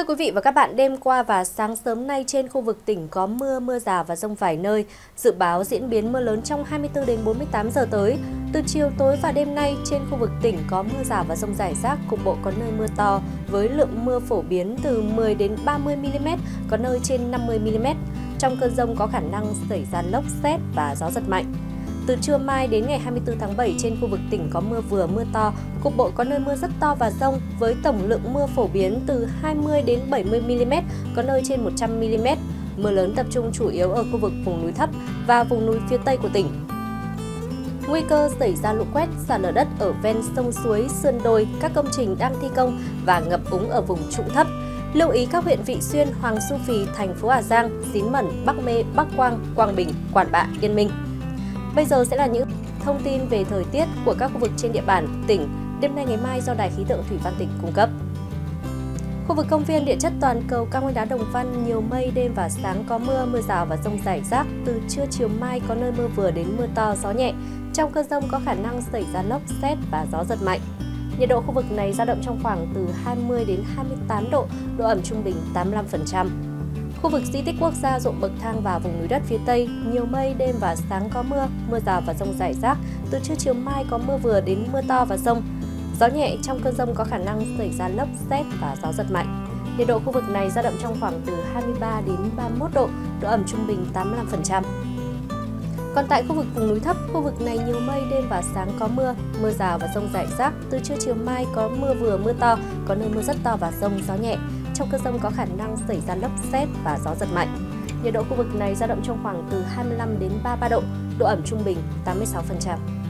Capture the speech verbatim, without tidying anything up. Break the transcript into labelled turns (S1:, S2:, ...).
S1: Thưa quý vị và các bạn, đêm qua và sáng sớm nay trên khu vực tỉnh có mưa, mưa rào và dông vài nơi. Dự báo diễn biến mưa lớn trong hai mươi tư đến bốn mươi tám giờ tới. Từ chiều tối và đêm nay trên khu vực tỉnh có mưa rào và dông rải rác, cục bộ có nơi mưa to với lượng mưa phổ biến từ mười đến ba mươi mi-li-mét, có nơi trên năm mươi mi-li-mét. Trong cơn dông có khả năng xảy ra lốc sét và gió giật mạnh. Từ trưa mai đến ngày hai mươi tư tháng bảy trên khu vực tỉnh có mưa vừa mưa to, cục bộ có nơi mưa rất to và dông với tổng lượng mưa phổ biến từ hai mươi đến bảy mươi mi-li-mét, có nơi trên một trăm mi-li-mét. Mưa lớn tập trung chủ yếu ở khu vực vùng núi thấp và vùng núi phía Tây của tỉnh. Nguy cơ xảy ra lũ quét, sạt lở đất ở ven sông suối, sườn đồi, các công trình đang thi công và ngập úng ở vùng trũng thấp. Lưu ý các huyện Vị Xuyên, Hoàng Su Phì, thành phố Hà Giang, Xín Mần, Bắc Mê, Bắc Quang, Quảng Bình, Quản Bạ, Yên Minh. Bây giờ sẽ là những thông tin về thời tiết của các khu vực trên địa bàn tỉnh đêm nay ngày mai do Đài khí tượng thủy văn tỉnh cung cấp. Khu vực công viên địa chất toàn cầu Cao Nguyên Đá Đồng Văn nhiều mây, đêm và sáng có mưa, mưa rào và dông rải rác. Từ trưa chiều mai có nơi mưa vừa đến mưa to, gió nhẹ. Trong cơn dông có khả năng xảy ra lốc sét và gió giật mạnh. Nhiệt độ khu vực này dao động trong khoảng từ hai mươi đến hai mươi tám độ, độ ẩm trung bình tám mươi lăm phần trăm. Khu vực di tích quốc gia Ruộng Bậc Thang và vùng núi đất phía Tây, nhiều mây, đêm và sáng có mưa, mưa rào và dông rải rác. Từ trưa chiều mai có mưa vừa đến mưa to và dông. Gió nhẹ, trong cơn dông có khả năng xảy ra lốc sét và gió giật mạnh. Nhiệt độ khu vực này dao động trong khoảng từ hai mươi ba đến ba mươi mốt độ, độ ẩm trung bình tám mươi lăm phần trăm. Còn tại khu vực vùng núi thấp, khu vực này nhiều mây, đêm và sáng có mưa, mưa rào và dông rải rác. Từ trưa chiều mai có mưa vừa mưa to, có nơi mưa rất to và dông, gió nhẹ. Trong cơn dông có khả năng xảy ra lốc sét và gió giật mạnh. Nhiệt độ khu vực này dao động trong khoảng từ hai mươi lăm đến ba mươi ba độ, độ ẩm trung bình tám mươi sáu phần trăm.